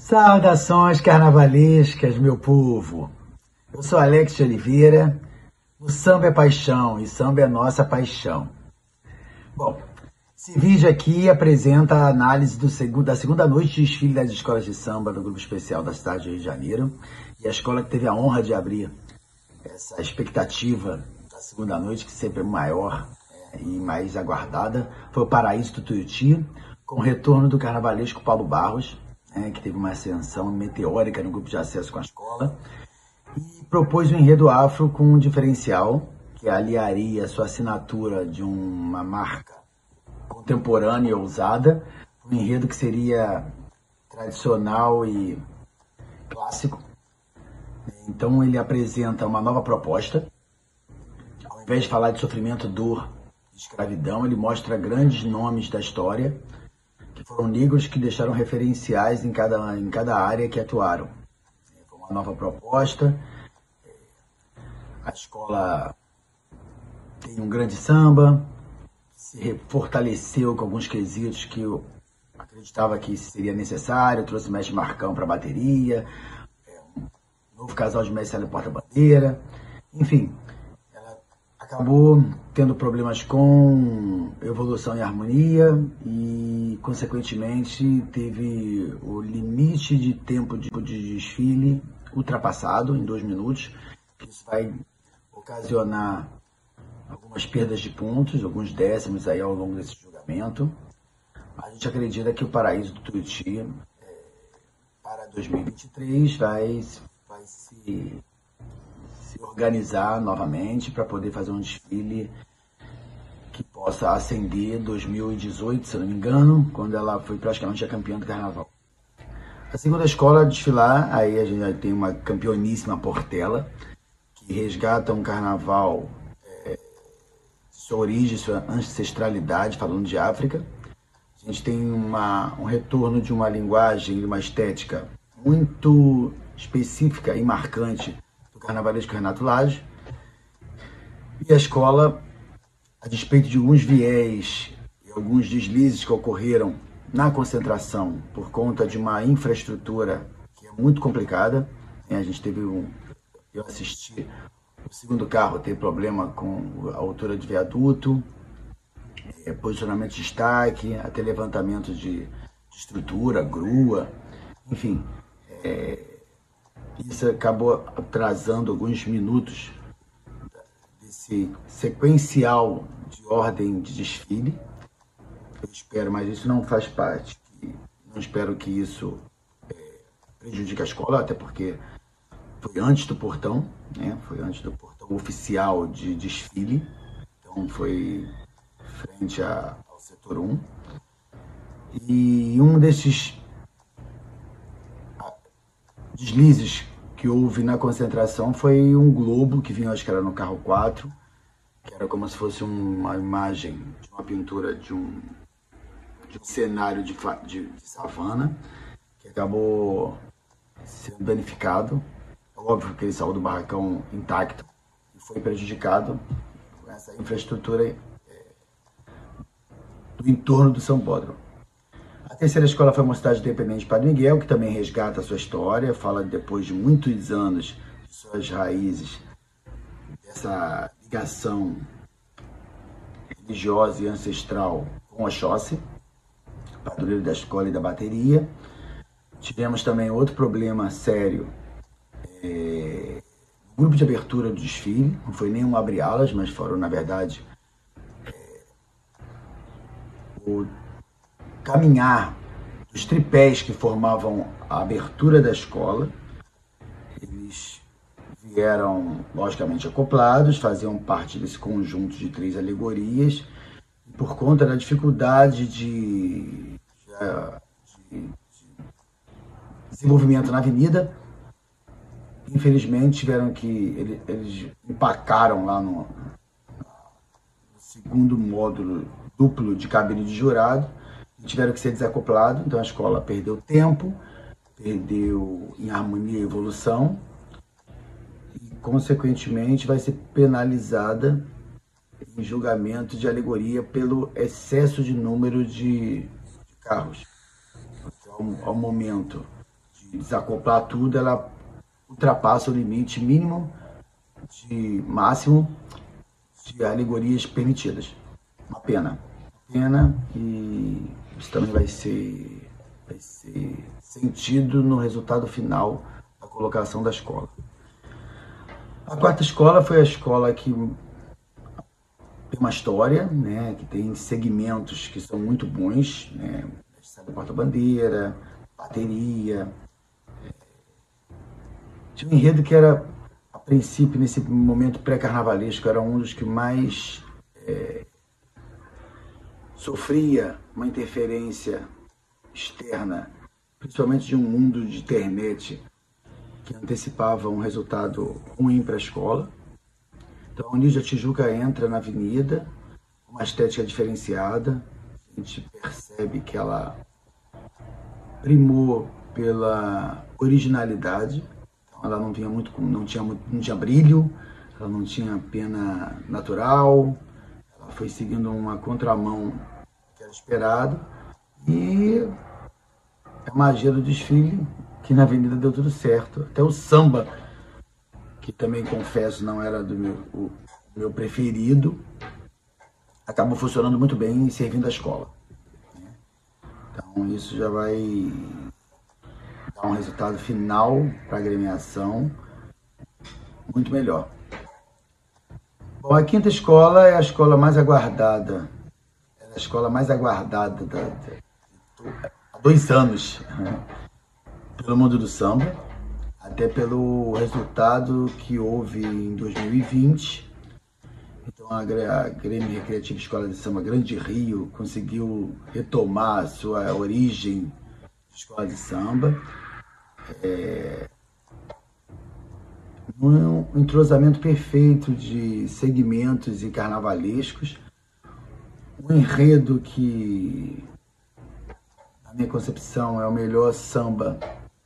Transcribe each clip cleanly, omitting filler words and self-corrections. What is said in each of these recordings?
Saudações carnavalescas, meu povo! Eu sou Alex de Oliveira, o samba é paixão e samba é nossa paixão. Bom, esse vídeo aqui apresenta a análise da segunda noite de desfile das escolas de samba do Grupo Especial da cidade de Rio de Janeiro, e a escola que teve a honra de abrir essa expectativa da segunda noite, que sempre é maior e mais aguardada, foi o Paraíso do Tuiuti, com o retorno do carnavalesco Paulo Barros, que teve uma ascensão meteórica no grupo de acesso com a escola, e propôs um enredo afro com um diferencial que aliaria a sua assinatura de uma marca contemporânea e ousada, um enredo que seria tradicional e clássico. Então ele apresenta uma nova proposta. Ao invés de falar de sofrimento, dor e escravidão, ele mostra grandes nomes da história, que foram negros que deixaram referenciais em cada área que atuaram. Foi uma nova proposta. A escola tem um grande samba, se fortaleceu com alguns quesitos que eu acreditava que seria necessário, trouxe o mestre Marcão para a bateria, um novo casal de mestre no porta-bandeira, enfim. Acabou tendo problemas com evolução e harmonia e, consequentemente, teve o limite de tempo de desfile ultrapassado em 2 minutos. Isso vai ocasionar algumas perdas de pontos, alguns décimos aí ao longo desse julgamento. A gente acredita que o Paraíso do Tuiuti, para 2023, vai se organizar novamente para poder fazer um desfile que possa ascender 2018, se eu não me engano, quando ela foi praticamente a campeã do carnaval. A segunda escola a desfilar, aí a gente já tem uma campeoníssima Portela, que resgata um carnaval sua origem, sua ancestralidade, falando de África. A gente tem um retorno de uma linguagem e uma estética muito específica e marcante do carnavalesco Renato Lage. E a escola, a despeito de alguns viés e alguns deslizes que ocorreram na concentração por conta de uma infraestrutura que é muito complicada, a gente teve eu assisti o segundo carro ter problema com a altura de viaduto, posicionamento de destaque, até levantamento de estrutura, grua, enfim. Isso acabou atrasando alguns minutos desse sequencial de ordem de desfile. Eu espero, mas isso não faz parte. Não espero que isso prejudique a escola, até porque foi antes do portão, foi antes do portão oficial de desfile. Então foi frente ao setor 1. E um desses deslizes que houve na concentração foi um globo que vinha, acho que era no carro 4, que era como se fosse uma imagem de uma pintura de um cenário de savana, que acabou sendo danificado. Óbvio que ele saiu do barracão intacto e foi prejudicado com essa infraestrutura do entorno do São Pedro. A terceira escola foi a Mocidade Independente Padre Miguel, que também resgata a sua história, fala depois de muitos anos de suas raízes, dessa ligação religiosa e ancestral com Oxóssi, padroeiro da escola e da bateria. Tivemos também outro problema sério no grupo de abertura do desfile, não foi nenhum abre-alas, mas foram, na verdade, o caminhar dos tripés que formavam a abertura da escola. Eles vieram, logicamente, acoplados, faziam parte desse conjunto de 3 alegorias, e por conta da dificuldade de desenvolvimento na avenida, infelizmente tiveram que, eles empacaram lá no segundo módulo duplo de cabine de jurado, e tiveram que ser desacoplados. Então a escola perdeu tempo, perdeu em harmonia e evolução, e consequentemente vai ser penalizada em julgamento de alegoria pelo excesso de número de carros. Então, ao momento de de desacoplar tudo, ela ultrapassa o limite mínimo de máximo de alegorias permitidas. Uma pena. E isso também vai ser sentido no resultado final da colocação da escola. A quarta escola foi a escola que tem uma história, né, que tem segmentos que são muito bons, né, porta-bandeira, bateria. Tinha um enredo que era, a princípio, nesse momento pré-carnavalesco, era um dos que mais sofria uma interferência externa, principalmente de um mundo de internet que antecipava um resultado ruim para a escola. Então, a Unidos da Tijuca entra na avenida, uma estética diferenciada, a gente percebe que ela primou pela originalidade, então ela não tinha brilho, ela não tinha pena natural, ela foi seguindo uma contramão que era esperado, e a magia do desfile, que na avenida deu tudo certo, até o samba, que também, confesso, não era do meu preferido, acabou funcionando muito bem e servindo a escola. Então isso já vai dar um resultado final para a agremiação muito melhor. Bom, a quinta escola é a escola mais aguardada, há 2 anos, né, pelo mundo do samba, até pelo resultado que houve em 2020. Então a Grêmio Recreativa Escola de Samba Grande Rio conseguiu retomar a sua origem de escola de samba, um entrosamento perfeito de segmentos e carnavalescos, um enredo que, na minha concepção, é o melhor samba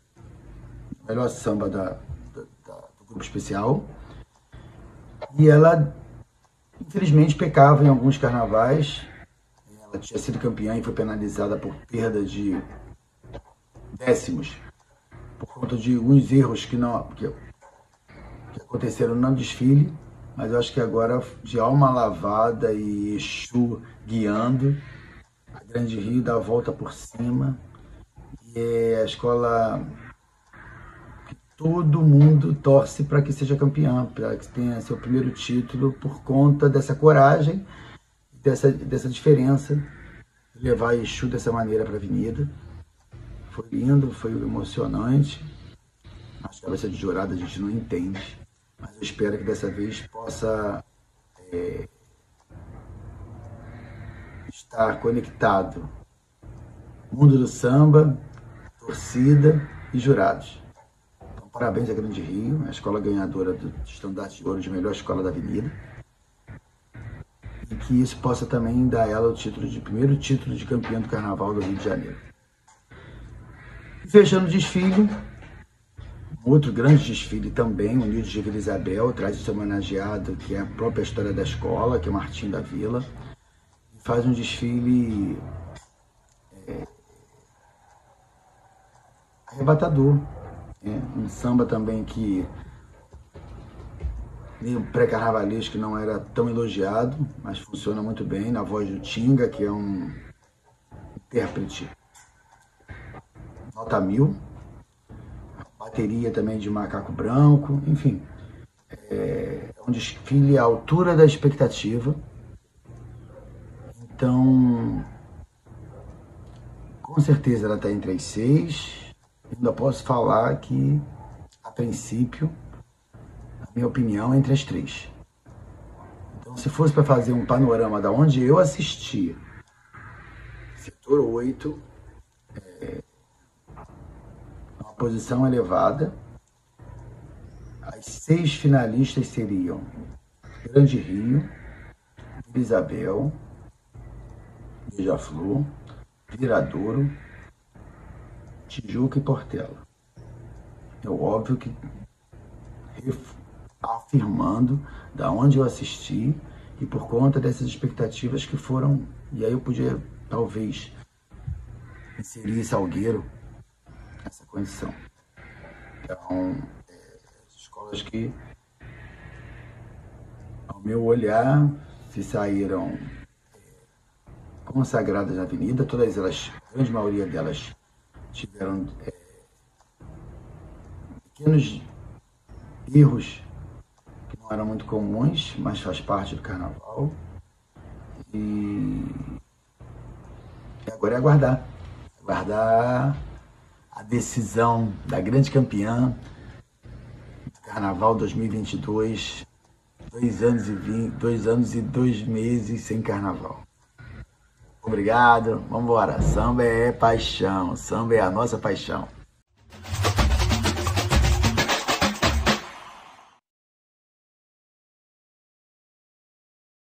do grupo especial. E ela, infelizmente, pecava em alguns carnavais. Ela tinha sido campeã e foi penalizada por perda de décimos, por conta de alguns erros que aconteceram no desfile. Mas eu acho que agora, de alma lavada e Exu guiando, a Grande Rio dá a volta por cima. E é a escola que todo mundo torce para que seja campeã, para que tenha seu primeiro título, por conta dessa coragem, dessa diferença, de levar Exu dessa maneira para a avenida. Foi lindo, foi emocionante. As cabeças de jurado a gente não entende, mas eu espero que dessa vez possa estar conectado mundo do samba, torcida e jurados. Então, parabéns à Grande Rio, a escola ganhadora do estandarte de ouro de melhor escola da avenida, e que isso possa também dar a ela o primeiro título de campeã do Carnaval do Rio de Janeiro. E fechando o desfile, outro grande desfile também, o Unidos de Vila Isabel, traz esse homenageado, que é a própria história da escola, que é o Martim da Vila, e faz um desfile arrebatador. Um samba também que meio pré-carnavalesco, que não era tão elogiado, mas funciona muito bem, na voz do Tinga, que é um intérprete nota 1000. Bateria também de Macaco Branco, enfim. É um desfile à altura da expectativa. Então, com certeza ela está entre as 6. Ainda posso falar que, a princípio, na minha opinião, entre as 3. Então, se fosse para fazer um panorama da onde eu assisti, setor 8, uma posição elevada, as 6 finalistas seriam Grande Rio, Vila Isabel, Beija-Flor, Viradouro, Tijuca e Portela. É óbvio que, afirmando da onde eu assisti e por conta dessas expectativas que foram, e aí eu podia talvez inserir Salgueiro nessa condição. Então, escolas que, ao meu olhar, se saíram consagradas na avenida, todas elas, a grande maioria delas, tiveram pequenos erros que não eram muito comuns, mas faz parte do carnaval. E agora é aguardar a decisão da grande campeã do Carnaval 2022, 2 anos e 2 meses sem Carnaval. Obrigado, vamos embora. Samba é paixão, samba é a nossa paixão.